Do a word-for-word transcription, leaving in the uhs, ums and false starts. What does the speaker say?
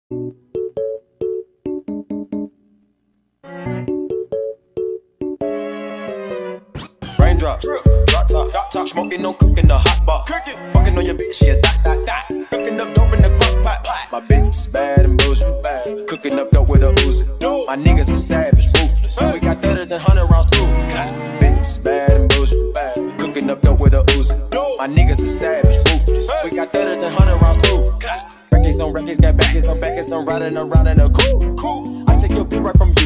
Raindrop, drop top, drop top, smoking, no cooking, the hot pot. Cooking, fucking on your bitch, she a dot, dot, dot. Cooking up dope in the crock pot. My bitch is bad and bullshit, bad. Cooking up dope with a Uzi. My niggas are savage, ruthless. We got thudders and hundred rounds too. Bitch is bad and bullshit, bad. Cooking up dope with a Uzi. My niggas are savage, ruthless. We got thudders and hundred rounds too. Records on records, got backers on backers, I'm riding around in a coupe. I take your bitch right from you.